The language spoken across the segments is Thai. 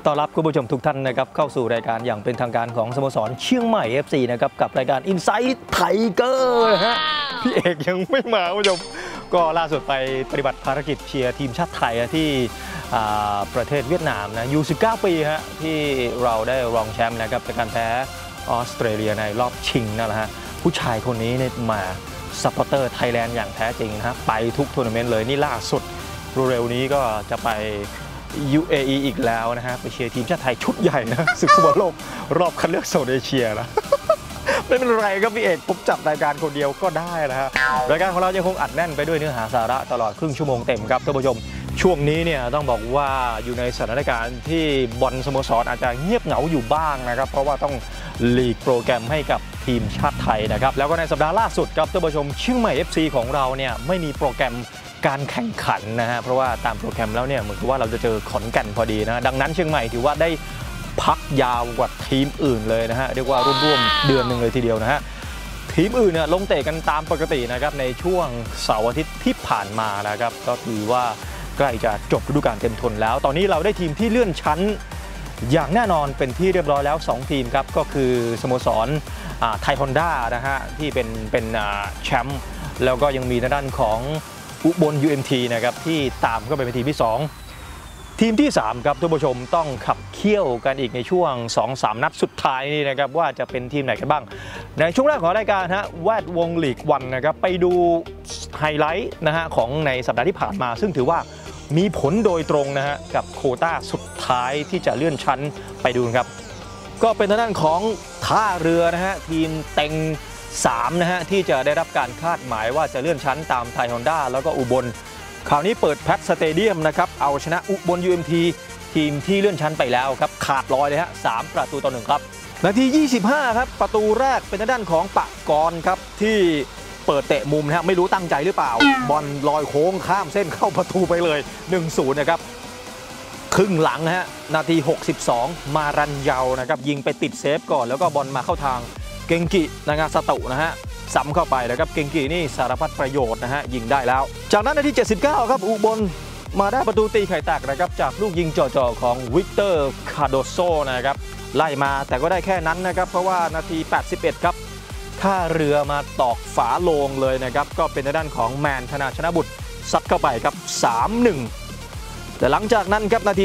ต้อนรับคุณผู้ชมทุกท่านนะครับเข้าสู่รายการอย่างเป็นทางการของสโมสรเชียงใหม่ FC นะครับกับรายการ Inside Tiger นะฮะพี่เอกยังไม่มาคุณผู้ชมก็ล่าสุดไปปฏิบัติภารกิจเชียร์ทีมชาติไทยที่ประเทศเวียดนามนะอยู่19 ปีฮะที่เราได้รองแชมป์นะครับจากการแพ้ออสเตรเลียในรอบชิงนั่นแหละฮะผู้ชายคนนี้เนี่ยมาซัพพอร์เตอร์ไทยแลนด์อย่างแท้จริงนะฮะไปทุกทัวร์นาเมนต์เลยนี่ล่าสุดเร็วนี้ก็จะไป UAE อีกแล้วนะฮะไปเชียร์ทีมชาติไทยชุดใหญ่นะศึกฟุตบอลโลกรอบคัดเลือกโซนเอเชียนะ ไม่เป็นไรครับพี่เอกผมจับรายการคนเดียวก็ได้นะฮะรายการของเรายังคงอัดแน่นไปด้วยเนื้อหาสาระตลอดครึ่งชั่วโมงเต็มครับท่านผู้ชมช่วงนี้เนี่ยต้องบอกว่าอยู่ในสถานการณ์ที่บอลสโมสรอาจจะเงียบเหงาอยู่บ้างนะครับเพราะว่าต้องลีกโปรแกรมให้กับทีมชาติไทยนะครับแล้วก็ในสัปดาห์ล่าสุดครับท่านผู้ชมเชียงใหม่ FC ของเราเนี่ยไม่มีโปรแกรมการแข่งขันนะฮะเพราะว่าตามโปรแกรมแล้วเนี่ยเหมือนกับว่าเราจะเจอขอนแก่นพอดีนะดังนั้นเชียงใหม่ถือว่าได้พักยาวกว่าทีมอื่นเลยนะฮะเรียกว่าร่วมเดือนหนึ่งเลยทีเดียวนะฮะทีมอื่นเนี่ยลงเตะกันตามปกตินะครับในช่วงเสาร์อาทิตย์ที่ผ่านมานะครับก็ถือว่าใกล้จะจบฤดูกาลเต็มทนแล้วตอนนี้เราได้ทีมที่เลื่อนชั้นอย่างแน่นอนเป็นที่เรียบร้อยแล้ว2ทีมครับก็คือสโมสรไทยฮอนด้านะฮะที่เป็นแชมป์แล้วก็ยังมีในด้านของอุบล UMT นะครับที่ตามเข้าไปเป็นทีมที่2ทีมที่3ครับท่านผู้ชมต้องขับเคี่ยวกันอีกในช่วง 2-3 นัดสุดท้ายนี่นะครับว่าจะเป็นทีมไหนกันบ้างในช่วงแรกของรายการฮะแวดวงลีกวันนะครับไปดูไฮไลท์นะฮะของในสัปดาห์ที่ผ่านมาซึ่งถือว่ามีผลโดยตรงนะฮะกับโควต้าสุดท้ายที่จะเลื่อนชั้นไปดูครับก็เป็นทางด้านของท่าเรือนะฮะทีมเต็ง3นะฮะที่จะได้รับการคาดหมายว่าจะเลื่อนชั้นตามไทยฮอนด้าแล้วก็อุบลคราวนี้เปิดแพทสเตเดียมนะครับเอาชนะอุบล UMT ทีมที่เลื่อนชั้นไปแล้วครับขาดลอยเลยฮะ3-1ครับนาที25ครับประตูแรกเป็นทางด้านของปะกรณ์ครับที่เปิดเตะมุมนะฮะไม่รู้ตั้งใจหรือเปล่าบอลลอยโค้งข้ามเส้นเข้าประตูไปเลย 1-0 นะครับครึ่งหลังฮะนาที62มารันเยานะครับยิงไปติดเซฟก่อนแล้วก็บอลมาเข้าทางเกงกินางาสตุนะฮะซ้ำเข้าไปนะครับเกงกินี่สารพัดประโยชน์นะฮะยิงได้แล้วจากนั้นนาที79ครับอุบลมาได้ประตูตีไข่แตกนะครับจากลูกยิงจ่อๆของวิกเตอร์คาโดโซนะครับไล่มาแต่ก็ได้แค่นั้นนะครับเพราะว่านาที81ครับท่าเรือมาตอกฝาโลงเลยนะครับก็เป็นทางด้านของแมนธนาชนะบุตรซัดเข้าไปครับ 3-1 แต่หลังจากนั้นครับนาที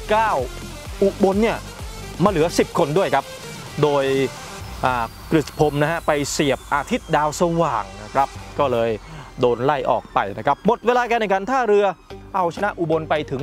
89อุบลเนี่ยมาเหลือ10คนด้วยครับโดยกฤษพรมนะฮะไปเสียบอาทิตย์ดาวสว่างนะครับก็เลยโดนไล่ออกไปนะครับหมดเวลาการแข่งขันท่าเรือเอาชนะอุบลไปถึง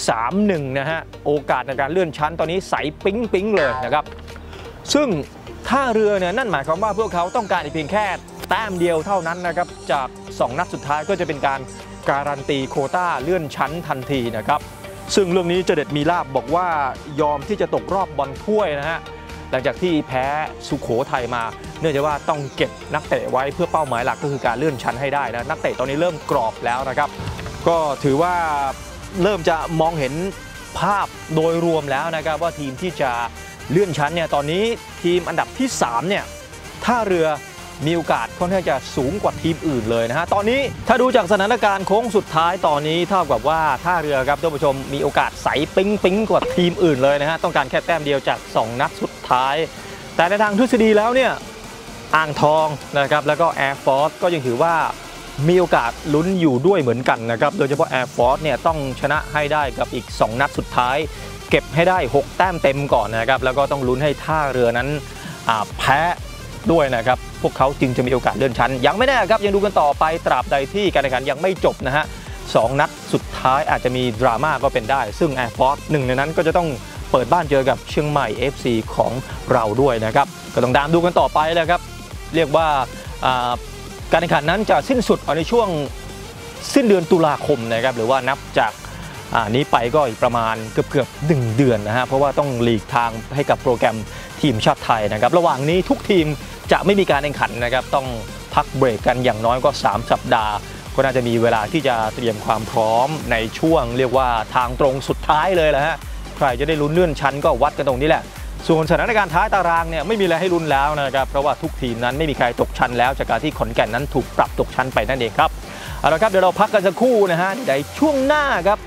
3-1 นะฮะโอกาสในการเลื่อนชั้นตอนนี้ใสปิ๊งเลยนะครับซึ่งท่าเรือเนี่ยนั่นหมายความว่าพวกเขาต้องการเพียงแค่แต้มเดียวเท่านั้นนะครับจาก2นัดสุดท้ายก็จะเป็นการการันตีโควต้าเลื่อนชั้นทันทีนะครับซึ่งเรื่องนี้เจเด็ดมีลาบบอกว่ายอมที่จะตกรอบบอลถ้วยนะฮะหลังจากที่แพ้สุโขทัยมาเนื่องจากว่าต้องเก็บนักเตะไว้เพื่อเป้าหมายหลักก็คือการเลื่อนชั้นให้ได้นะนักเตะตอนนี้เริ่มกรอบแล้วนะครับก็ถือว่าเริ่มจะมองเห็นภาพโดยรวมแล้วนะครับว่าทีมที่จะเลื่อนชั้นเนี่ยตอนนี้ทีมอันดับที่3เนี่ยท่าเรือมีโอกาสค่อนข้างจะสูงกว่าทีมอื่นเลยนะฮะตอนนี้ถ้าดูจากสถานการณ์โค้งสุดท้ายตอนนี้เท่ากับว่าท่าเรือครับท่านผู้ชมมีโอกาสใสปิ๊งกว่าทีมอื่นเลยนะฮะต้องการแค่แต้มเดียวจาก2นัดสุดท้ายแต่ในทางทฤษฎีแล้วเนี่ยอ่างทองนะครับแล้วก็ Air Force ก็ยังถือว่ามีโอกาสลุ้นอยู่ด้วยเหมือนกันนะครับโดยเฉพาะ Air Force เนี่ยต้องชนะให้ได้กับอีก2นัดสุดท้ายเก็บให้ได้6แต้มเต็มก่อนนะครับแล้วก็ต้องลุ้นให้ท่าเรือนั้นแพ้ด้วยนะครับพวกเขาจึงจะมีโอกาสเลื่อนชั้นยังไม่แน่ครับยังดูกันต่อไปตราบใดที่การแข่งขันยังไม่จบนะฮะ2นัดสุดท้ายอาจจะมีดราม่าก็เป็นได้ซึ่ง Air Force หนึ่งในนั้นก็จะต้องเปิดบ้านเจอกับเชียงใหม่ FC ของเราด้วยนะครับก็ต้องตามดูกันต่อไปแล้วครับเรียกว่าการแข่งขันนั้นจะสิ้นสุดในช่วงสิ้นเดือนตุลาคมนะครับหรือว่านับจากนี้ไปก็อีกประมาณเกือบ1 เดือนนะฮะเพราะว่าต้องหลีกทางให้กับโปรแกรมทีมชาติไทยนะครับระหว่างนี้ทุกทีมจะไม่มีการแข่งขันนะครับต้องพักเบรกกันอย่างน้อยก็3 สัปดาห์ก็น่าจะมีเวลาที่จะเตรียมความพร้อมในช่วงเรียกว่าทางตรงสุดท้ายเลยแหละฮะใครจะได้ลุ้นเลื่อนชั้นก็วัดกันตรงนี้แหละส่วนสถานการณ์ท้ายตารางเนี่ยไม่มีอะไรให้ลุ้นแล้วนะครับเพราะว่าทุกทีมนั้นไม่มีใครตกชั้นแล้วจากการที่ขอนแก่นนั้นถูกปรับตกชั้นไปนั่นเองครับเอาละครับเดี๋ยวเราพักกันสักครู่นะฮะในช่วงหน้าครับ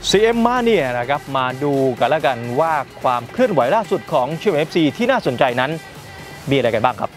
CM Mania นะครับมาดูกันแล้วกันว่าความเคลื่อนไหวล่าสุดของเชียงใหม่ FC ที่น่าสนใจนั้นมีอะไรกันบ้างครับ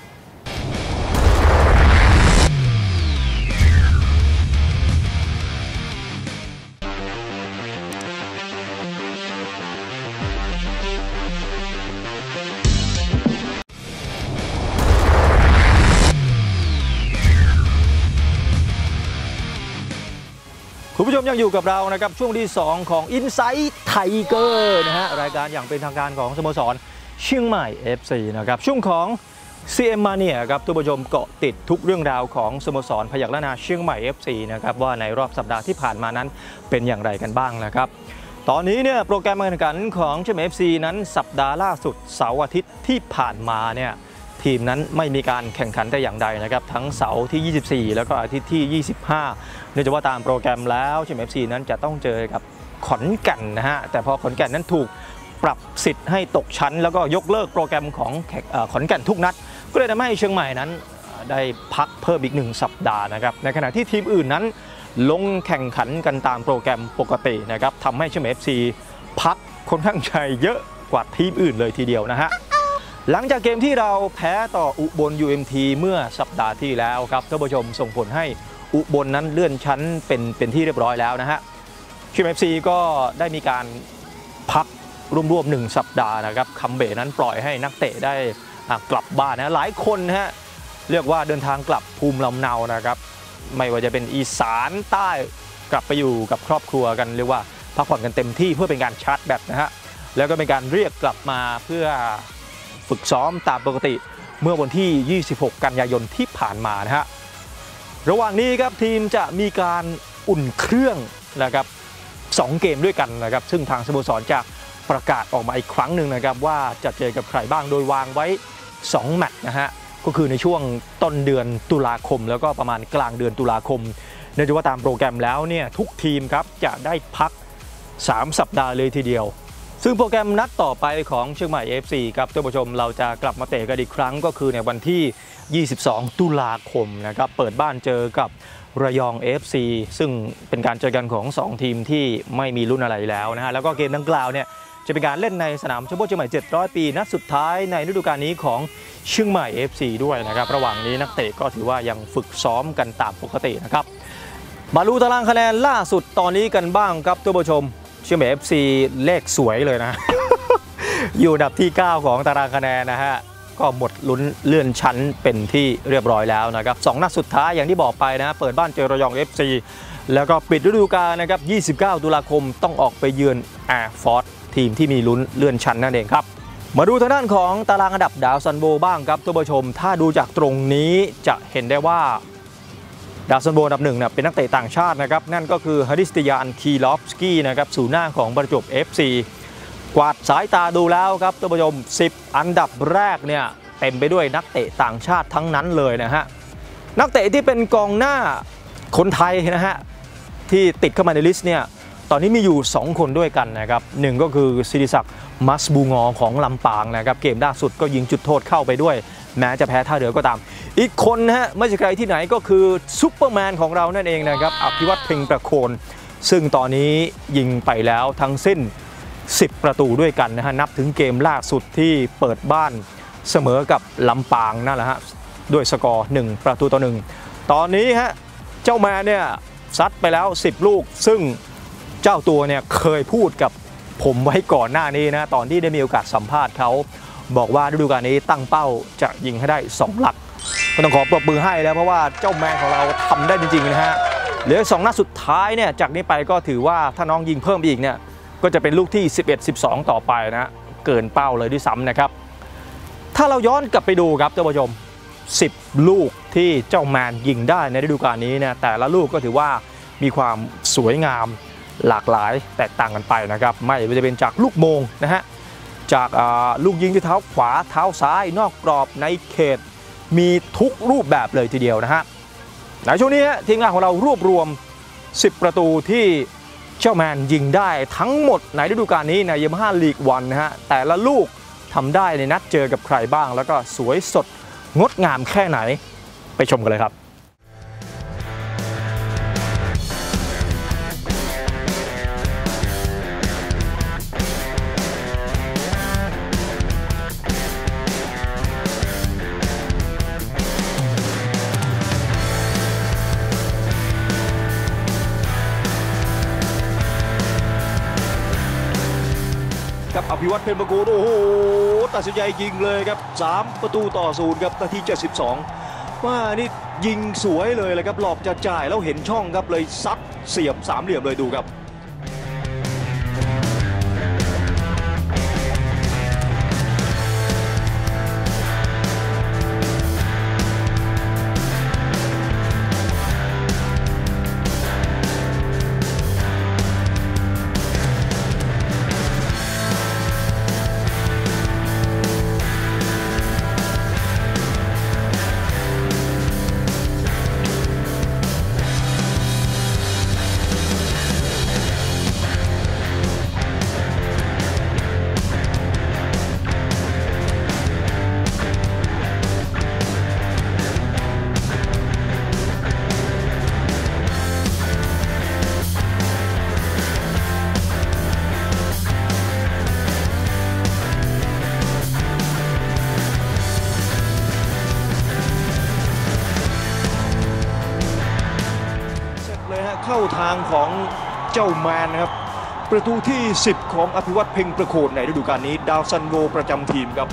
คุณผู้ชมยังอยู่กับเรานะครับช่วงที่2ของ Insight Tiger นะฮะรายการอย่างเป็นทางการของสโมสรเชียงใหม่ FC นะครับช่วงของ CM Mania ครับทุกผู้ชมเกาะติดทุกเรื่องราวของสโมสรพยัคฆ์ล้านนาเชียงใหม่ FC นะครับว่าในรอบสัปดาห์ที่ผ่านมานั้นเป็นอย่างไรกันบ้างนะครับตอนนี้เนี่ยโปรแกรมการแข่งขันของเชียงใหม่ FC นั้นสัปดาห์ล่าสุดเสาร์อาทิตย์ที่ผ่านมาเนี่ยทีมนั้นไม่มีการแข่งขันแต่อย่างใดนะครับทั้งเสาร์ที่24แล้วก็อาทิตย์ที่25เนื่องจากว่าตามโปรแกรมแล้วเชียงใหม่ FC นั้นจะต้องเจอกับขอนแก่นนะฮะแต่พอขอนแก่นนั้นถูกปรับสิทธิ์ให้ตกชั้นแล้วก็ยกเลิกโปรแกรมของขอนแก่นทุกนัดก็เลยทำให้เชียงใหม่นั้นได้พักเพิ่มอีก1สัปดาห์นะครับในขณะที่ทีมอื่นนั้นลงแข่งขันกันตามโปรแกรมปกตินะครับทำให้เชียงใหม่ FC พักค่อนข้างใช้เยอะกว่าทีมอื่นเลยทีเดียวนะฮะหลังจากเกมที่เราแพ้ต่ออุบล UMT เมื่อสัปดาห์ที่แล้วครับท่านผู้ชมส่งผลให้อุบลนั้นเลื่อนชั้นเป็นที่เรียบร้อยแล้วนะฮะเชียงใหม่ FC ก็ได้มีการพักรวม1สัปดาห์นะครับคัมเบนั้นปล่อยให้นักเตะได้กลับบ้านนะหลายคนนะฮะเรียกว่าเดินทางกลับภูมิลำเนานะครับไม่ว่าจะเป็นอีสานใต้กลับไปอยู่กับครอบครัวกันเรียกว่าพักผ่อนกันเต็มที่เพื่อเป็นการชาร์จแบตนะฮะแล้วก็เป็นการเรียกกลับมาเพื่อฝึกซ้อมตามปกติเมื่อวันที่26กันยายนที่ผ่านมานะฮะระหว่างนี้ครับทีมจะมีการอุ่นเครื่องนะครับ2เกมด้วยกันนะครับซึ่งทางสโมสรจะประกาศออกมาอีกครั้งหนึ่งนะครับว่าจะเจอกับใครบ้างโดยวางไว้2แมตช์นะฮะก็คือในช่วงต้นเดือนตุลาคมแล้วก็ประมาณกลางเดือนตุลาคมเนื่องจากว่าตามโปรแกรมแล้วเนี่ยทุกทีมครับจะได้พัก3สัปดาห์เลยทีเดียวซึ่งโปรแกรมนัดต่อไปของเชียงใหม่ FC ครับท่านผู้ชมเราจะกลับมาเตะกันอีกครั้งก็คือในวันที่22ตุลาคมนะครับเปิดบ้านเจอกับระยอง FC ซึ่งเป็นการเจอกันของ2ทีมที่ไม่มีรุ่นอะไรแล้วนะฮะแล้วก็เกมดังกล่าวเนี่ยจะเป็นการเล่นในสนามเฉพาะเชียงใหม่700 ปีนัดสุดท้ายในฤดูกาลนี้ของเชียงใหม่ FC ด้วยนะครับระหว่างนี้นักเตะก็ถือว่ายังฝึกซ้อมกันตามปกตินะครับมาดูตารางคะแนนล่าสุดตอนนี้กันบ้างครับท่านผู้ชมเชียงใหม่ FC เลขสวยเลยนะ อยู่อันดับที่9ของตารางคะแนนนะฮะก็หมดลุ้นเลื่อนชั้นเป็นที่เรียบร้อยแล้วนะครับ2นัดสุดท้ายอย่างที่บอกไปนะเปิดบ้านเจอระยอง FC แล้วก็ปิดฤดูกาลนะครับ29ตุลาคมต้องออกไปเยือนแอร์ฟอร์สทีมที่มีลุ้นเลื่อนชั้นนั่นเองครับมาดูทางด้านของตารางอันดับดาวซันโบบ้างครับท่านผู้ชมถ้าดูจากตรงนี้จะเห็นได้ว่าดาวซันโบอันดับ1เป็นนักเตะต่างชาตินะครับนั่นก็คือฮาริสติยานคีลอฟสกี้นะครับศูนย์หน้าของประจวบ FC กวาดสายตาดูแล้วครับท่านผู้ชม10อันดับแรกเนี่ยเต็มไปด้วยนักเตะต่างชาติทั้งนั้นเลยนะฮะนักเตะที่เป็นกองหน้าคนไทยนะฮะที่ติดเข้ามาในลิสต์เนี่ยตอนนี้มีอยู่2คนด้วยกันนะครับหนึ่งก็คือศิริศักดิ์มัสบูงอของลำปางนะครับเกมล่าสุดก็ยิงจุดโทษเข้าไปด้วยแม้จะแพ้ท่าเรือก็ตามอีกคนนะฮะไม่ใช่ใครที่ไหนก็คือซุปเปอร์แมนของเรานั่นเองนะครับอภิวัตเพ็งประโคนซึ่งตอนนี้ยิงไปแล้วทั้งสิ้น10ประตูด้วยกันนะฮะนับถึงเกมล่าสุดที่เปิดบ้านเสมอกับลำปางนั่นแหละฮะด้วยสกอร์1ประตูต่อ1ตอนนี้ฮะเจ้าแมนเนี่ยซัดไปแล้ว10ลูกซึ่งเจ้าตัวเนี่ยเคยพูดกับผมไว้ก่อนหน้านี้นะตอนที่ได้มีโอกาสสัมภาษณ์เขาบอกว่าฤดูกาลนี้ตั้งเป้าจะยิงให้ได้2หลักก็ต้องขอปรบมือให้แล้วเพราะว่าเจ้าแมนของเราทำได้จริงๆนะฮะเหลือ2นัดสุดท้ายเนี่ยจากนี้ไปก็ถือว่าถ้าน้องยิงเพิ่มอีกเนี่ยก็จะเป็นลูกที่11-12ต่อไปนะเกินเป้าเลยด้วยซ้ำนะครับถ้าเราย้อนกลับไปดูครับท่านผู้ชม10ลูกที่เจ้าแมนยิงได้ในฤดูกาลนี้เนี่ยแต่ละลูกก็ถือว่ามีความสวยงามหลากหลายแตกต่างกันไปนะครับไม่ว่าจะเป็นจากลูกโมงนะฮะจากลูกยิงที่เท้าขวาเท้าซ้ายนอกกรอบในเขตมีทุกรูปแบบเลยทีเดียวนะฮะในช่วงนี้ทีมงานของเรารวบรวม10ประตูที่เจ้าแมนยิงได้ทั้งหมดในฤดูกาลนี้ในยามาฮ่าลีกวันนะฮะแต่ละลูกทำได้ในนัดเจอกับใครบ้างแล้วก็สวยสดงดงามแค่ไหนไปชมกันเลยครับคกับอภิวัตรเพ็ญประโคนโอ้โหตัดสินใจยิงเลยครับ3-0ครับนาที72ว่านี่ยิงสวยเลยเลยครับหลอกจะจ่ายแล้วเห็นช่องครับเลยซัดเสียบสามเหลี่ยมเลยดูครับเข้าทางของเจ้าแมนนะครับประตูที่10ของอภิวัตรเพ็งประโคนในฤดูกาลนี้ดาวซันโวประจำทีมครับ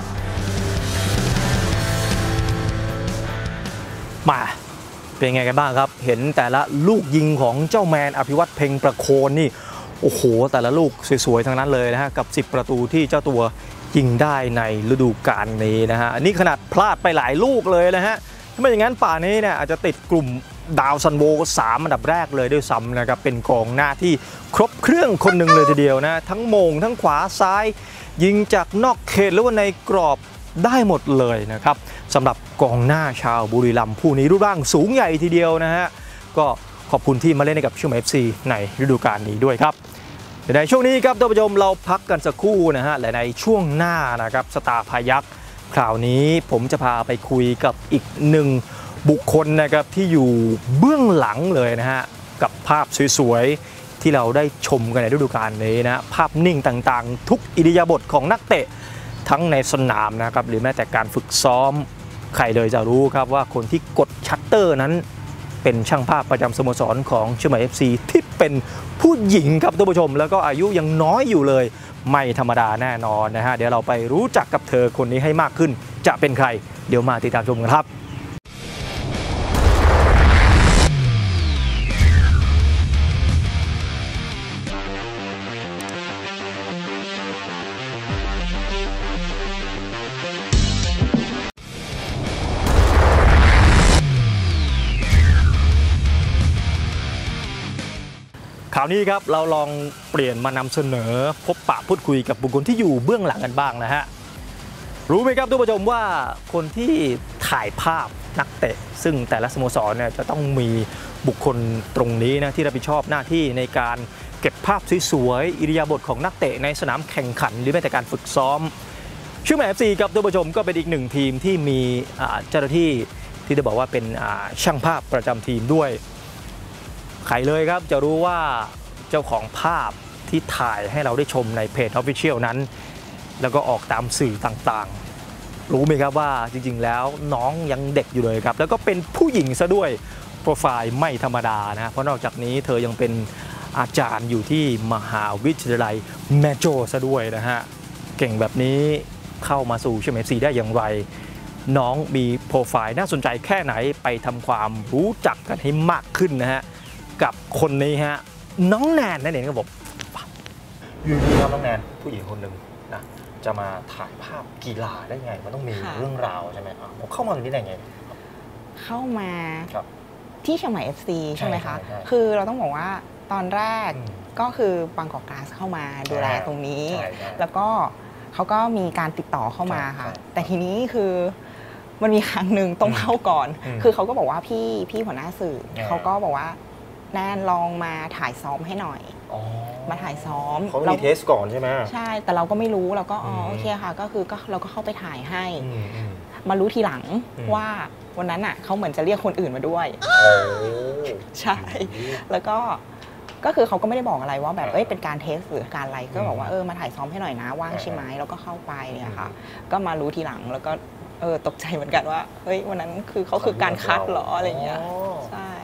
มาเป็นไงกันบ้างครับเห็นแต่ละลูกยิงของเจ้าแมนอภิวัตรเพ็งประโคนนี่โอ้โหแต่ละลูกสวยๆทั้งนั้นเลยนะฮะกับ10ประตูที่เจ้าตัวยิงได้ในฤดูกาลนี้นะฮะอันนี้ขนาดพลาดไปหลายลูกเลยนะฮะถ้าไม่อย่างนั้นป่านี้เนี่ยอาจจะติดกลุ่มดาวซันโว3อันดับแรกเลยด้วยซ้ำนะครับเป็นกองหน้าที่ครบเครื่องคนหนึ่งเลยทีเดียวนะทั้งโมงทั้งขวาซ้ายยิงจากนอกเขตหรือว่าในกรอบได้หมดเลยนะครับสำหรับกองหน้าชาวบุรีรัมย์ผู้นี้รูปร่างสูงใหญ่ทีเดียวนะฮะก็ขอบคุณที่มาเล่นให้กับเชียงใหม่ FC ในฤดูกาลนี้ด้วยครับในช่วงนี้ครับท่านผู้ชมเราพักกันสักครู่นะฮะและในช่วงหน้านะครับสตาร์พายักคราวนี้ผมจะพาไปคุยกับอีกหนึ่งบุคคลนะครับที่อยู่เบื้องหลังเลยนะฮะกับภาพสวยๆที่เราได้ชมกันในฤดูกาลนี้นะภาพนิ่งต่างๆทุกอิริยาบถของนักเตะทั้งในสนามนะครับหรือแม้แต่การฝึกซ้อมใครเลยจะรู้ครับว่าคนที่กดชัตเตอร์นั้นเป็นช่างภาพประจำสโมสรของเชียงใหม่ FC ที่เป็นผู้หญิงครับท่านผู้ชมแล้วก็อายุยังน้อยอยู่เลยไม่ธรรมดาแน่นอนนะฮะเดี๋ยวเราไปรู้จักกับเธอคนนี้ให้มากขึ้นจะเป็นใครเดี๋ยวมาติดตามชมกันครับคราวนี้ครับเราลองเปลี่ยนมานำเสนอพบปะพูดคุยกับบุคคลที่อยู่เบื้องหลังกันบ้างนะฮะรู้ไหมครับทุกผู้ชมว่าคนที่ถ่ายภาพนักเตะซึ่งแต่ละสโมสรเนี่ยจะต้องมีบุคคลตรงนี้นะที่รับผิดชอบหน้าที่ในการเก็บภาพสวยๆอิริยาบถของนักเตะในสนามแข่งขันหรือแม้แต่การฝึกซ้อมเชียงใหม่ FC ครับทุกผู้ชมก็เป็นอีกหนึ่งทีมที่มีเจ้าหน้าที่ที่ได้บอกว่าเป็นช่างภาพประจำทีมด้วยใครเลยครับจะรู้ว่าเจ้าของภาพที่ถ่ายให้เราได้ชมในเพจ Official นั้นแล้วก็ออกตามสื่อต่างๆรู้ไหมครับว่าจริงๆแล้วน้องยังเด็กอยู่เลยครับแล้วก็เป็นผู้หญิงซะด้วยโปรไฟล์ไม่ธรรมดานะเพราะนอกจากนี้เธอยังเป็นอาจารย์อยู่ที่มหาวิทยาลัยแม่โจ้ซะด้วยนะฮะเก่งแบบนี้เข้ามาสู่เชียงใหม่ FC ได้อย่างไรน้องมีโปรไฟล์น่าสนใจแค่ไหนไปทำความรู้จักกันให้มากขึ้นนะฮะกับคนนี้ฮะน้องแนนนั่นเองครับผมอยู่ดีครับน้องแนนผู้หญิงคนหนึ่งนะจะมาถ่ายภาพกีฬาได้ไงมันต้องมีเรื่องราวใช่ไหมครับผมเข้ามาตรงนี้ได้ไงเข้ามาที่เชียงใหม่ FC ใช่ไหมคะคือเราต้องบอกว่าตอนแรกก็คือบางกอกก๊าซเข้ามาดูแลตรงนี้แล้วก็เขาก็มีการติดต่อเข้ามาค่ะแต่ทีนี้คือมันมีครั้งหนึ่งต้องเล่าก่อนคือเขาก็บอกว่าพี่หัวหน้าสื่อเขาก็บอกว่าแนนลองมาถ่ายซ้อมให้หน่อยมาถ่ายซ้อมเขามีเทสก่อนใช่ไหมใช่แต่เราก็ไม่รู้เราก็โอเคค่ะก็คือเราก็เข้าไปถ่ายให้มารู้ทีหลังว่าวันนั้นอ่ะเขาเหมือนจะเรียกคนอื่นมาด้วยใช่แล้วก็คือเขาก็ไม่ได้บอกอะไรว่าแบบเป็นการเทสหรือการอะไรก็บอกว่ามาถ่ายซ้อมให้หน่อยนะว่างใช่ไหมแล้วก็เข้าไปเนี่ยค่ะก็มารู้ทีหลังแล้วก็ตกใจเหมือนกันว่าเฮ้ยวันนั้นคือเขาคือการคัดหรออะไรเงี้ยใช่ค่ะอ๋อ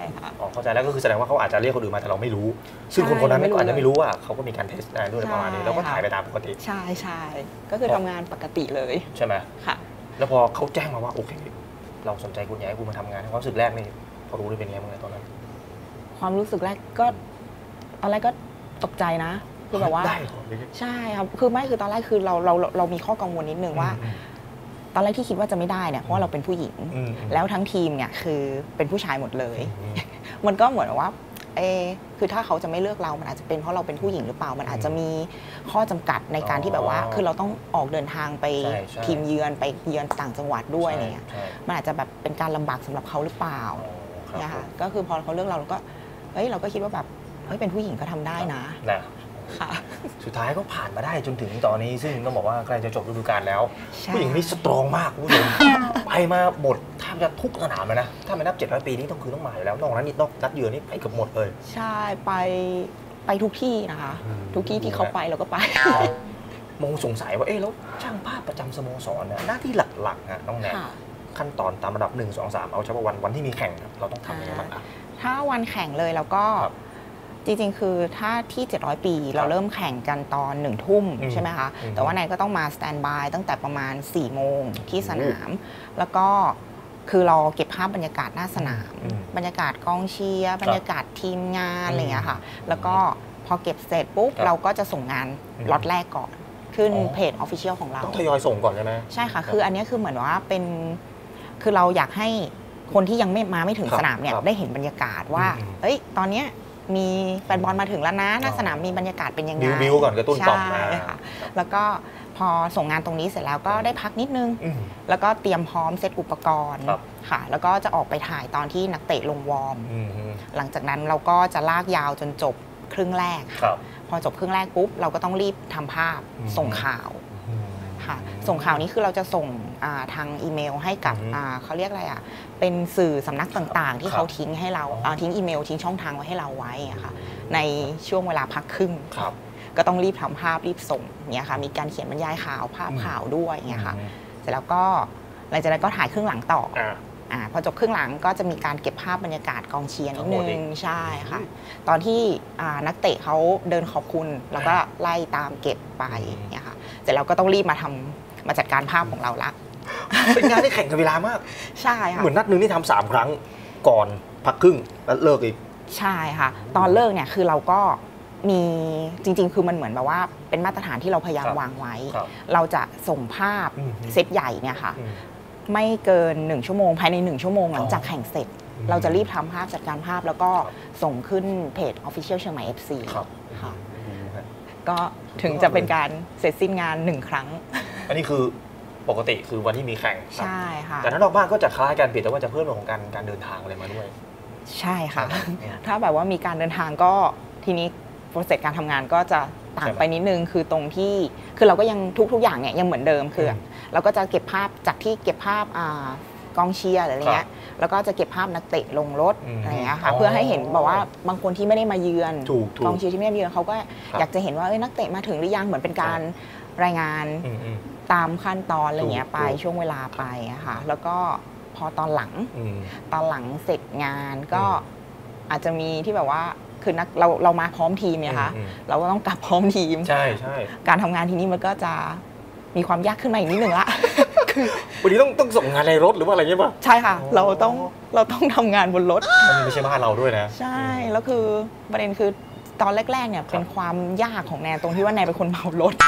เข้าใจแล้วก็คือแสดงว่าเขาอาจจะเรียกคนอื่นมาแต่เราไม่รู้ซึ่งคนนั้นก็อาจจะไม่รู้ว่าเขาก็มีการเทสได้ด้วยประมาณนี้แล้วก็ถ่ายไปตามปกติใช่ใช่ก็คือทำงานปกติเลยใช่ไหมค่ะแล้วพอเขาแจ้งมาว่าโอเคเราสนใจคุณอยากให้คุณมาทำงานความรู้สึกแรกนี่พอรู้ได้เป็นไงบ้างตอนนั้นความรู้สึกแรกก็ตอนแรกก็ตกใจนะคือแบบว่าใช่ครับคือตอนแรกคือเรามีข้อกังวลนิดนึงว่าตอนแรกที่คิดว่าจะไม่ได้เนี่ยเพราะว่าเราเป็นผู้หญิงแล้วทั้งทีมเนี่ยคือเป็นผู้ชายหมดเลยมันก็เหมือนว่าคือถ้าเขาจะไม่เลือกเรามันอาจจะเป็นเพราะเราเป็นผู้หญิงหรือเปล่ามันอาจจะมีข้อจำกัดในการที่แบบว่าคือเราต้องออกเดินทางไปทีมเยือนไปเยือนต่างจังหวัดด้วยอะไรเงี้ยมันอาจจะแบบเป็นการลำบากสำหรับเขาหรือเปล่านะคะก็คือพอเขาเลือกเราก็เราก็คิดว่าแบบเป็นผู้หญิงก็ทำได้นะค่ะสุดท้ายก็ผ่านมาได้จนถึงตอนนี้ซึ่งต้องบอกว่าใกล้จะจบฤดูกาลแล้วผู้หญิงนี่สตรองมากคุณผู้ชมไปมาหมดแทบจะทุกสนามเลยนะถ้าไม่นับ700 ปีนี้ต้องมาอยู่แล้วนอกนั้นนี่นอกนัดเยือนนี่ไปเกือบหมดเลยใช่ไปทุกที่นะคะทุกที่ที่เขาไปเราก็ไปมองสงสัยว่าแล้วช่างภาพประจำสโมสรเนี่ยหน้าที่หลักๆน้องแนนขั้นตอนตามระดับ1 2 3เอาเฉพาะวันที่มีแข่งเราต้องทำยังไงบ้างถ้าวันแข่งเลยเราก็จริงๆคือถ้าที่700 ปีเราเริ่มแข่งกันตอน1 ทุ่มใช่ไหมคะแต่ว่านายก็ต้องมาสแตนบายตั้งแต่ประมาณ4 โมงที่สนามแล้วก็คือเราเก็บภาพบรรยากาศหน้าสนามบรรยากาศกองเชียร์บรรยากาศทีมงานอะไรอย่างเงี้ยค่ะแล้วก็พอเก็บเสร็จปุ๊บเราก็จะส่งงานล็อตแรกก่อนขึ้นเพจ Official ของเราต้องทยอยส่งก่อนใช่ไหมใช่ค่ะคืออันนี้คือเหมือนว่าเป็นคือเราอยากให้คนที่ยังไม่ถึงสนามเนี่ยได้เห็นบรรยากาศว่าตอนนี้มีแฟนบอลมาถึงแล้วนะหน้าสนามมีบรรยากาศเป็นยังไงบิวก่อนกระตุ้นต่อมค่ะแล้วก็พอส่งงานตรงนี้เสร็จแล้วก็ได้พักนิดนึงแล้วก็เตรียมพร้อมเซตอุปกรณ์ค่ะแล้วก็จะออกไปถ่ายตอนที่นักเตะลงวอร์มหลังจากนั้นเราก็จะลากยาวจนจบครึ่งแรกพอจบครึ่งแรกปุ๊บเราก็ต้องรีบทำภาพส่งข่าวค่ะส่งข่าวนี้คือเราจะส่งทางอีเมลให้กับเขาเรียกอะไรเป็นสื่อสำนักต่างๆที่เขาทิ้งให้เราทิ้งอีเมลทิ้งช่องทางไว้ให้เราไว้ค่ะในช่วงเวลาพักครึ่งก็ต้องรีบทำภาพรีบส่งเนี่ยค่ะมีการเขียนบรรยายข่าวภาพข่าวด้วยเนี่ยค่ะเสร็จแล้วก็หลังจากนั้นก็ถ่ายครึ่งหลังต่อพอจบครึ่งหลังก็จะมีการเก็บภาพบรรยากาศกองเชียร์นิดนึงใช่ค่ะตอนที่นักเตะเขาเดินขอบคุณแล้วก็ไล่ตามเก็บไปเนี่ยค่ะเสร็จแล้วก็ต้องรีบมาจัดการภาพของเราละเป็นงานที่แข่งกับเวลามากใช่ค่ะเหมือนนัดนึงที่ทำ3 ครั้งก่อนพักครึ่งแล้วเลิกอีกใช่ค่ะตอนเลิกเนี่ยคือเราก็มีจริงๆคือมันเหมือนแบบว่าเป็นมาตรฐานที่เราพยายามวางไว้เราจะส่งภาพเซตใหญ่เนี่ยค่ะไม่เกิน1 ชั่วโมงภายใน1 ชั่วโมงหลังจากแข่งเสร็จเราจะรีบทำภาพจัดการภาพแล้วก็ส่งขึ้นเพจ Official เชียงใหม่ FC ค่ะก็ถึงจะเป็นการเสร็จสิ้นงาน1 ครั้งอันนี้คือปกติคือวันที่มีแข่งใช่ค่ะแต่ถ้านอกบ้านก็จะคล้ายกันเพียงแต่ว่าจะเพิ่มเรื่องของการเดินทางอะไรมาด้วยใช่ค่ะถ้าแบบว่ามีการเดินทางก็ทีนี้โปรเซสการทำงานก็จะต่างไปนิดนึงคือตรงที่คือเราก็ยังทุกอย่างเนี่ยยังเหมือนเดิมคือเราก็จะเก็บภาพจากที่เก็บภาพกองเชียร์อะไรเงี้ยแล้วก็จะเก็บภาพนักเตะลงรถอะไรเงี้ยค่ะเพื่อให้เห็นบอกว่าบางคนที่ไม่ได้มาเยือนกองเชียร์ที่ไม่ได้มาเยือนเขาก็อยากจะเห็นว่านักเตะมาถึงหรือยังเหมือนเป็นการรายงานตามขั้นตอนอะไรเงี้ยไปช่วงเวลาไปอะค่ะแล้วก็พอตอนหลังเสร็จงานก็อาจจะมีที่แบบว่าคือเรามาพร้อมทีมเนี่ยค่ะเราก็ต้องกลับพร้อมทีมใช่การทำงานทีนี้มันก็จะมีความยากขึ้นมาอีกนิดหนึ่งละวันนี้ต้องส่งงานในรถหรือว่าอะไรเงี้ยป่ะใช่ค่ะเราต้องทำงานบนรถมันไม่ใช่บ้านเราด้วยนะใช่แล้วคือประเด็นคือตอนแรกๆเนี่ยเป็นความยากของแนนตรงที่ว่าแนนเป็นคนเมารถ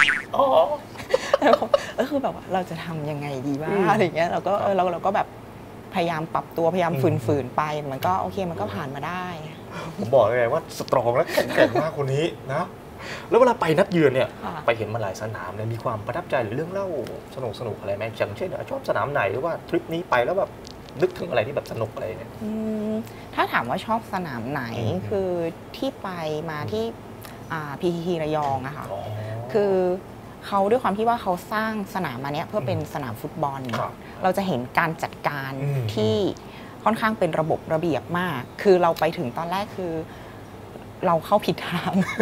แล้วคือแบบว่าเราจะทำยังไงดีวะอะไรเงี้ยเราก็แบบพยายามปรับตัวพยายามฝืนๆไปมันก็โอเคมันก็ผ่านมาได้ผมบอกเลยว่าสตรองและแข็งแกร่งมากคนนี้นะแล้วเวลาไปนัดเยือนเนี่ยไปเห็นมาหลายสนามเนี่ยมีความประทับใจหรือเรื่องเล่าสนุกอะไรไหมอย่างเช่นชอบสนามไหนหรือว่าทริปนี้ไปแล้วแบบนึกถึงอะไรที่แบบสนุกอะไรเนี่ยถ้าถามว่าชอบสนามไหนคือที่ไปมาที่PTT ระยองอะค่ะคือเขาด้วยความที่ว่าเขาสร้างสนามมาเนี้ยเพื่อเป็นสนามฟุตบอลเราจะเห็นการจัดการที่ค่อนข้างเป็นระบบระเบียบมากคือเราไปถึงตอนแรกคือเราเข้าผิดทาง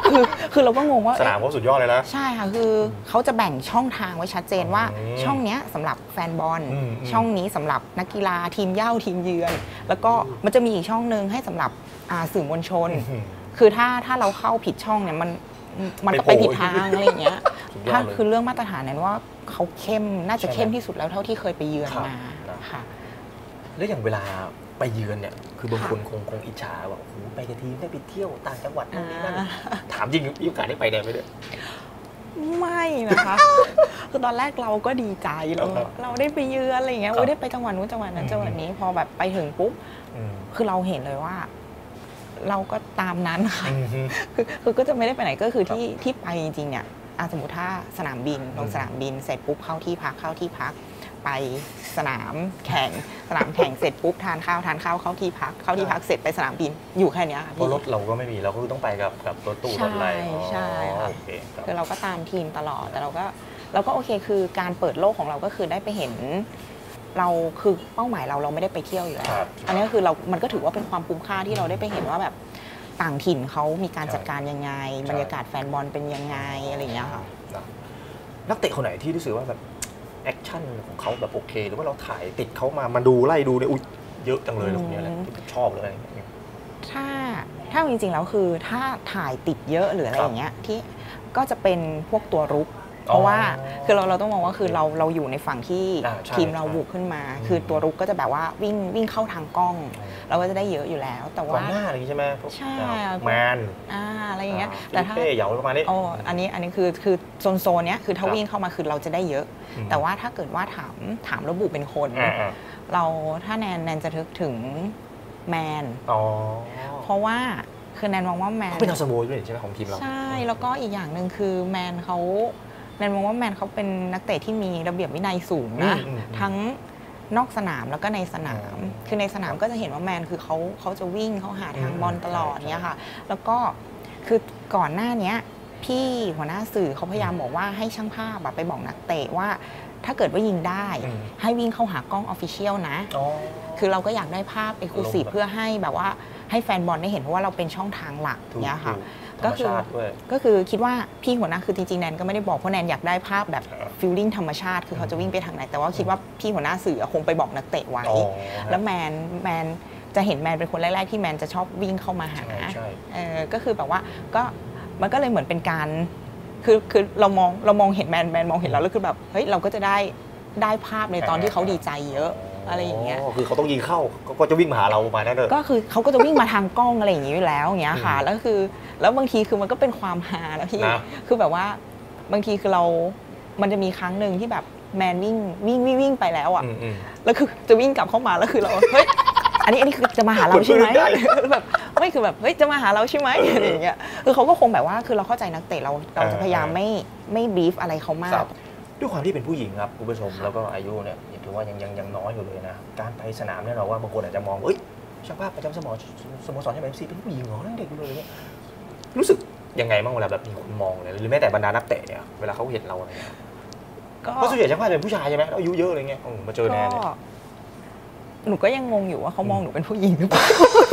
คือเราก็งงว่าสนามเขาสุดยอดเลยนะใช่ค่ะคือเขาจะแบ่งช่องทางไว้ชัดเจนว่าช่องนี้สำหรับแฟนบอลช่องนี้สำหรับนักกีฬาทีมเหย้าทีมเยือนแล้วก็มันจะมีอีกช่องนึงให้สำหรับสื่อมวลชนคือถ้าเราเข้าผิดช่องเนี่ยมันจะไปผิดทางอะไรอย่างเงี้ยถ้าคือเรื่องมาตรฐานนั้นว่าเขาเข้มน่าจะเข้มที่สุดแล้วเท่าที่เคยไปเยือนมาค่ะแล้วอย่างเวลาไปเยือนเนี่ยคือบางคนคงอิจฉาว่าโอ้โหไปกับทีมได้ไปเที่ยวต่างจังหวัดนู่นนี่นั่นถามจริงมีโอกาสได้ไปได้ไหมเนี่ยไม่นะคะคือตอนแรกเราก็ดีใจเราได้ไปเยือนอะไรอย่างเงี้ยได้ไปจังหวัดนู้นจังหวัดนั้นจังหวัดนี้พอแบบไปถึงปุ๊บคือเราเห็นเลยว่าเราก็ตามนั้นค่ะคือก็จะไม่ได้ไปไหนก็คือที่ไปจริงๆเนี่ยสมมติถ้าสนามบินลงสนามบินเสร็จปุ๊บเข้าที่พักไปสนามแข่งเสร็จปุ๊บทานข้าวเข้าที่พักเสร็จไปสนามบินอยู่แค่นี้ค่ะเพราะรถเราก็ไม่มีเราก็ต้องไปกับรถตู้รถอะไรใช่ค่ะคือเราก็ตามทีมตลอดแต่เราก็โอเคคือการเปิดโลกของเราก็คือได้ไปเห็นเราคือเป้าหมายเราไม่ได้ไปเที่ยวอยู่แล้วอันนี้คือมันก็ถือว่าเป็นความคุ้มค่าที่เราได้ไปเห็นว่าแบบต่างถิ่นเขามีการจัดการยังไงบรรยากาศแฟนบอลเป็นยังไงอะไรอย่างเงี้ยค่ะนักเตะคนไหนที่รู้สึกว่าแบบแอคชั่นของเขาแบบโอเคหรือว่าเราถ่ายติดเขามาดูไล่ดูเนี่ยอุ๊ยเยอะจังเลยตรงนี้แหละชอบเลยถ้าจริงๆแล้วคือถ้าถ่ายติดเยอะหรืออะไรอย่างเงี้ยที่ก็จะเป็นพวกตัวรุกเพราะว่าคือเราต้องมองว่าคือเราอยู่ในฝั่งที่ทีมเราบุกขึ้นมาคือตัวรุกก็จะแบบว่าวิ่งเข้าทางกล้องเราก็จะได้เยอะอยู่แล้วแต่ว่าหน้าอะไรใช่ไหมใช่แมนอะไรอย่างเงี้ยแต่ถ้าเหยาประมาณนี้อันนี้คือโซนเนี้ยคือถ้าวิ่งเข้ามาคือเราจะได้เยอะแต่ว่าถ้าเกิดว่าถามระบุเป็นคนเราถ้าแนนจะทึกถึงแมนเพราะว่าคือแนนมองว่าแมนเป็นนักสโมสรด้วยใช่ไหมของทีมเราใช่แล้วก็อีกอย่างหนึ่งคือแมนมองว่าแมนเขาเป็นนักเตะที่มีระเบียบวินัยสูงนะทั้งนอกสนามแล้วก็ในสนามคือในสนามก็จะเห็นว่าแมนคือเขาจะวิ่งเขาหาทางบอลตลอดเนี้ยค่ะแล้วก็คือก่อนหน้านี้พี่หัวหน้าสื่อเขาพยายามบอกว่าให้ช่างภาพไปบอกนักเตะว่าถ้าเกิดว่ายิงได้ให้วิ่งเข้าหากล้องออฟฟิเชียลนะคือเราก็อยากได้ภาพเอ็กซ์คลูซีฟเพื่อให้แบบว่าให้แฟนบอลได้เห็นเพราะว่าเราเป็นช่องทางหลักเนี้ยค่ะก็คือคิดว่าพี่หัวหน้าคือจริงๆแนนก็ไม่ได้บอกเพราะแนนอยากได้ภาพแบบฟิลลิ่งธรรมชาติคือเขาจะวิ่งไปทางไหนแต่ว่าคิดว่าพี่หัวหน้าสื่อคงไปบอกนักเตะไว้แล้วแมนจะเห็นแมนเป็นคนแรกๆที่แมนจะชอบวิ่งเข้ามาหาก็คือแบบว่าก็มันก็เลยเหมือนเป็นการคือเรามองเห็นแมนมองเห็นเราแล้วคือแบบเฮ้ยเราก็จะได้ภาพในตอนที่เขาดีใจเยอะอะไรอย่างเงี้ยคือเขาต้องยิงเข้าก็จะวิ่งมาหาเราประมาณนั้นเลยก็คือเขาก็จะวิ่งมาทางกล้องอะไรอย่างนี้อยู่แล้วอย่างเงี้ยค่ะแล้วบางทีคือมันก็เป็นความฮาแล้วพี่คือแบบว่าบางทีคือมันจะมีครั้งหนึ่งที่แบบแมนวิ่งไปแล้วอ่ะแล้วคือจะวิ่งกลับเข้ามาแล้วคือเราเฮ้ยอันนี้คือจะมาหาเราใช่ไหมแบบไม่คือแบบเฮ้ยจะมาหาเราใช่ไหมอะไรอย่างเงี้ยคือเขาก็คงแบบว่าคือเราเข้าใจนักเตะเราจะพยายามไม่บีฟอะไรเขามากด้วยความที่เป็นผู้หญิงครับคุณผู้ชมแล้วก็อายุเนี่ยถือว่ายังน้อยอยู่เลยนะการไปสนามเนี่ยเราว่าบางคนอาจจะมองช่างภาพประจำสโมสรHMFCเป็นผู้หญิงเหรอเด็กเลยเนี่ยรู้สึกยังไงบ้างเวลาแบบมีคนมองเลยหรือแม้แต่บรรดานักเตะเนี่ยเวลาเขาเห็นเราอะไรเงี้ยเพราะส่วนใหญ่ช่างภาพเป็นผู้ชายใช่ไหมอายุเยอะอะไรเงี้ยมาเจอแนนเนี่ยหนูก็ยังงงอยู่ว่าเขามองหนูเป็นผู้หญิงหรือเปล่า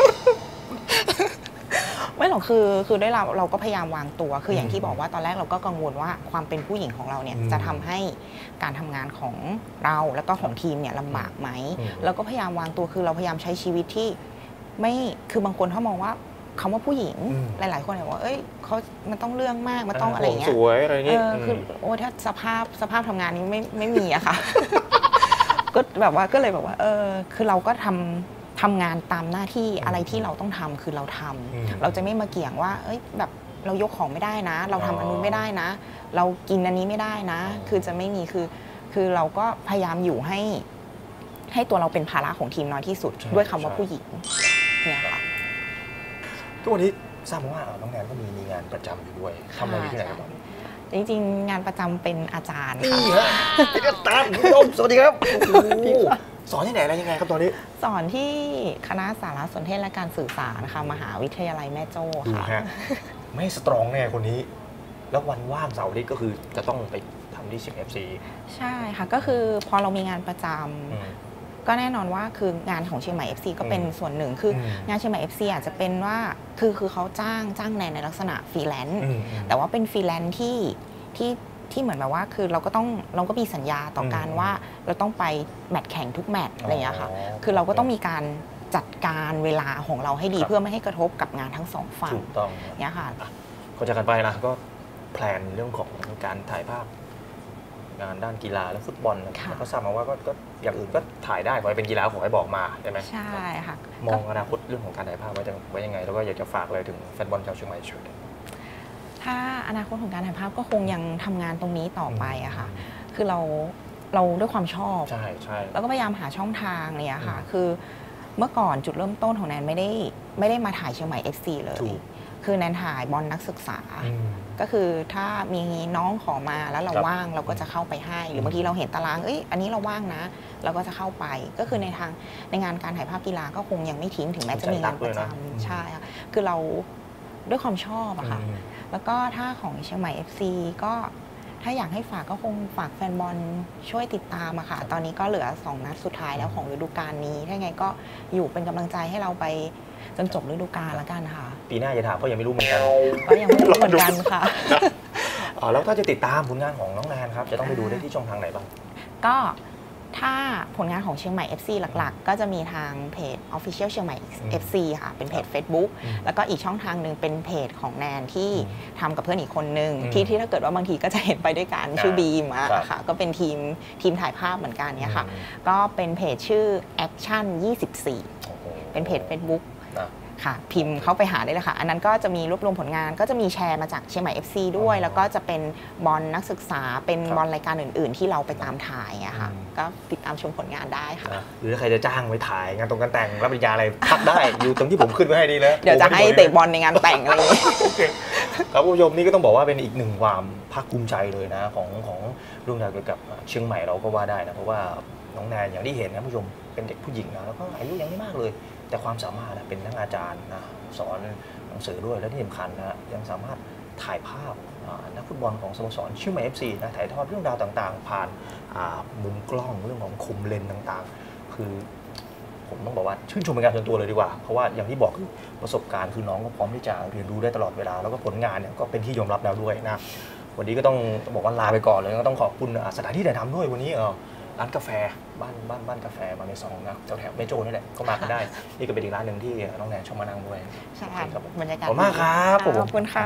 ไม่หรอกคือด้วยเราก็พยายามวางตัวคืออย่างที่บอกว่าตอนแรกเราก็กังวลว่าความเป็นผู้หญิงของเราเนี่ยจะทำให้การทำงานของเราแล้วก็ของทีมเนี่ยลำบากไหมเราก็พยายามวางตัวคือเราพยายามใช้ชีวิตที่ไม่คือบางคนเขามองว่าคำว่าผู้หญิงหลายๆคนบอกว่าเขามันต้องเรื่องมากมันต้องอะไรเงี้ยสวยอะไรเงี้ยคือโอ้ถ้าสภาพทำงานนี้ไม่มีอะค่ะก็แบบว่าก็เลยแบบว่าคือเราก็ทำงานตามหน้าที่อะไรที่เราต้องทำคือเราทำเราจะไม่มาเกี่ยงว่าแบบเรายกของไม่ได้นะเราทำอันนู้นไม่ได้นะเรากินอันนี้ไม่ได้นะคือจะไม่มีคือเราก็พยายามอยู่ให้ตัวเราเป็นภาระของทีมน้อยที่สุดด้วยคำว่าผู้หญิงเนี่ยค่ะทุกวันนี้ทราบมาว่าน้องแนนก็มีงานประจำอยู่ด้วยทำอะไรอยู่ที่ไหนตอนนี้จริงๆงานประจำเป็นอาจารย์ค่ะเป็นอาจารย์คุณผู้ชมสวัสดีครับสอนที่ไหนอะไรยังไงครับตอนนี้สอนที่คณะสารสนเทศและการสื่อสารค่ะมหาวิทยาลัยแม่โจ้ค่ะไม่สตรองแน่คนนี้แล้ววันว่างเสาร์อาทิตย์ก็คือจะต้องไปทำที่HMFC ใช่ค่ะก็คือพอเรามีงานประจำก็แน่นอนว่าคืองานของเชียงใหม่ FC ก็เป็นส่วนหนึ่งคืองานเชียงใหม่ FC อาจจะเป็นว่าคือเขาจ้างแนนในลักษณะฟรีแลนซ์แต่ว่าเป็นฟรีแลนซ์ที่เหมือนแบบว่าคือเราก็มีสัญญาต่อกันว่าเราต้องไปแมตช์แข่งทุกแมตช์อะไรอย่างเงี้ยค่ะคือเราก็ต้องมีการจัดการเวลาของเราให้ดีเพื่อไม่ให้กระทบกับงานทั้งสองฝั่งถูกต้องเนี่ยค่ะก็จะกันไปนะก็แพลนเรื่องของการถ่ายภาพงานด้านกีฬาและฟุตบอลแล้วก็ทราบมาว่าก็อย่างอื่นก็ถ่ายได้ขอให้เป็นกีฬาขอให้บอกมาใช่ไหมใช่ค่ะมองอนาคตเรื่องของการถ่ายภาพไว้ยังไงแล้วก็อยากจะฝากเลยถึงแฟนบอลชาวเชียงใหม่ช่วยถ้าอนาคตของการถ่ายภาพก็คงยังทำงานตรงนี้ต่อไปอะค่ะคือเราด้วยความชอบใช่แล้วก็พยายามหาช่องทางเนี่ยค่ะคือเมื่อก่อนจุดเริ่มต้นของแนนไม่ได้มาถ่ายเชียงใหม่ FC เลยคือแนนถ่ายบอลนักศึกษาก็คือถ้ามีน้องขอมาแล้วเราว่างเราก็จะเข้าไปให้หรือบางทีเราเห็นตารางอันนี้เราว่างนะเราก็จะเข้าไปก็คือในงานการถ่ายภาพกีฬาก็คงยังไม่ทิ้งถึงแม้จะมีงานประจำใช่ค่ะคือเราด้วยความชอบอะค่ะแล้วก็ถ้าของเชียงใหม่ FC ก็ถ้าอยากให้ฝากก็คงฝากแฟนบอลช่วยติดตามอะค่ะตอนนี้ก็เหลือ2 นัดสุดท้ายแล้วของฤดูกาลนี้ถ้าไงก็อยู่เป็นกำลังใจให้เราไปจนจบฤดูกาลแล้วกันค่ะปีหน้าจะถามก็ยังไม่รู้เหมือนกันก็ยังไม่รู้เหมือนกันค่ะแล้วถ้าจะติดตามผลงานของน้องแนนครับจะต้องไปดูได้ที่ช่องทางไหนบ้างก็ถ้าผลงานของเชียงใหม่ FC หลักๆก็จะมีทางเพจ Official เชียงใหม่ FC ค่ะเป็นเพจ Facebook แล้วก็อีกช่องทางหนึ่งเป็นเพจของแนนที่ทำกับเพื่อนอีกคนนึงที่ถ้าเกิดว่าบางทีก็จะเห็นไปด้วยกันชื่อบีมอะค่ะก็เป็นทีมถ่ายภาพเหมือนกันเนี่ยค่ะก็เป็นเพจชื่อ Action 24เป็นเพจ Facebookค่ะพิมพ์เข้าไปหาได้เลยค่ะอันนั้นก็จะมีรวบรวมผลงานก็จะมีแชร์มาจากเชียงใหม่ FC ด้วยแล้วก็จะเป็นบอลนักศึกษาเป็นบอลรายการอื่นๆที่เราไปตามถ่ายอะค่ะก็ติดตามชมผลงานได้ค่ะหรือใครจะจ้างไปถ่ายงานตรงกันแต่งรับปริญญาอะไรทักได้อยู่ตรงที่ผมขึ้นไว้ให้ดีแล้วเดี๋ยวจะให้เตะบอลในงานแต่งอะไรอย่างนี้ครับผู้ชมนี่ก็ต้องบอกว่าเป็นอีกหนึ่งความภาคภูมิใจเลยนะของเรื่องราวเกี่ยวกับเชียงใหม่เราก็ว่าได้นะเพราะว่าน้องแนนอย่างที่เห็นนะผู้ชมเป็นเด็กผู้หญิงนะแล้วก็อายุยังไม่มากเลยแต่ความสามารถเป็นทั้งอาจารย์นะสอนหนังสือด้วยและที่สำคัญนะยังสามารถถ่ายภาพนักฟุตบอลของสโมสรเชียงใหม่ FC นะถ่ายทอดเรื่องราวต่างๆผ่านมุมกล้องเรื่องของคมเลนต่างๆคือผมต้องบอกว่าชื่นชมเป็นการส่วนตัวเลยดีกว่าเพราะว่าอย่างที่บอกคือประสบการณ์คือน้องก็พร้อมที่จะเรียนรู้ได้ตลอดเวลาแล้วก็ผลงานเนี่ยก็เป็นที่ยอมรับแล้วด้วยนะวันนี้ก็ต้องบอกว่าลาไปก่อนเลยก็ต้องขอบคุณสถานที่ถ่ายทำด้วยวันนี้ร้านกาแฟบ้านกาแฟมาในซองนะแถวเมโจนี่แหละก็มากันได้นี่ก็เป็นอีกร้านหนึ่งที่น้องแนนชอบมานั่งด้วยใช่ครับบรรยากาศขอบคุณมากครับขอบคุณค่ะ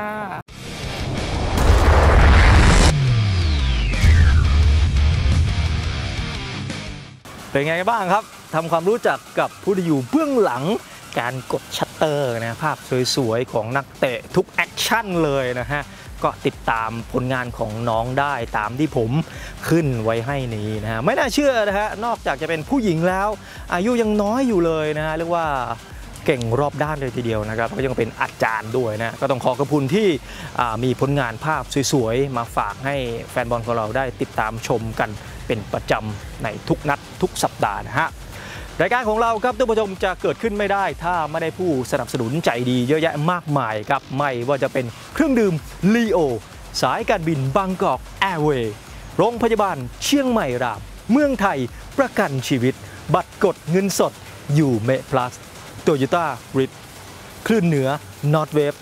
เป็นไงบ้างครับทำความรู้จักกับผู้ที่อยู่เบื้องหลังการกดชัตเตอร์นะภาพสวยๆของนักเตะทุกแอคชั่นเลยนะฮะก็ติดตามผลงานของน้องได้ตามที่ผมขึ้นไว้ให้นี้นะฮะไม่น่าเชื่อนะฮะนอกจากจะเป็นผู้หญิงแล้วอายุยังน้อยอยู่เลยนะฮะเรียกว่าเก่งรอบด้านเลยทีเดียวนะครับก็ยังเป็นอาจารย์ด้วยนะก็ต้องขอบคุณที่มีผลงานภาพสวยๆมาฝากให้แฟนบอลของเราได้ติดตามชมกันเป็นประจำในทุกนัดทุกสัปดาห์นะฮะรายการของเราครับท่านผู้ชมจะเกิดขึ้นไม่ได้ถ้าไม่ได้ผู้สนับสนุนใจดีเยอะแยะมากมายครับไม่ว่าจะเป็นเครื่องดื่มลีโอสายการบินบางกอกแอร์เวย์โรงพยาบาลเชียงใหม่รามเมืองไทยประกันชีวิตบัตรกดเงินสดยูเมพลัสโตโยต้าริดคลื่นเหนือนอร์ทเวฟ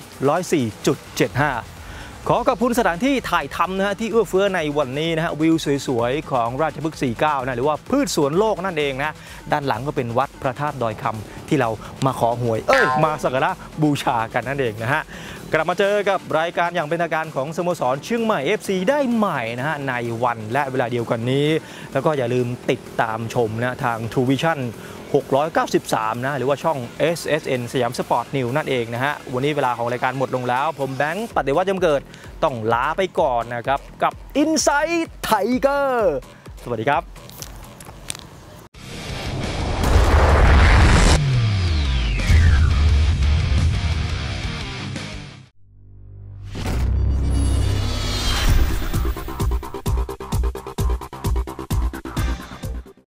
104.75 ขอขอบคุณสถานที่ถ่ายทำนะฮะที่เอื้อเฟื้อในวันนี้นะฮะวิวสวยๆของราชพฤกษ์49นะหรือว่าพืชสวนโลกนั่นเองนะด้านหลังก็เป็นวัดพระธาตุดอยคำที่เรามาขอหวยมาสักการะบูชากันนั่นเองนะฮะกลับมาเจอกับรายการอย่างเป็นทางการของสโมสรเชียงใหม่ FC ได้ใหม่นะฮะในวันและเวลาเดียวกันนี้แล้วก็อย่าลืมติดตามชมนะทาง True Vision 693นะหรือว่าช่อง SSN สยามสปอร์ตนิวนั่นเองนะฮะวันนี้เวลาของรายการหมดลงแล้วผมแบงค์ปฏิวัติจำเกิดต้องลาไปก่อนนะครับกับ Inside Tiger สวัสดีครับ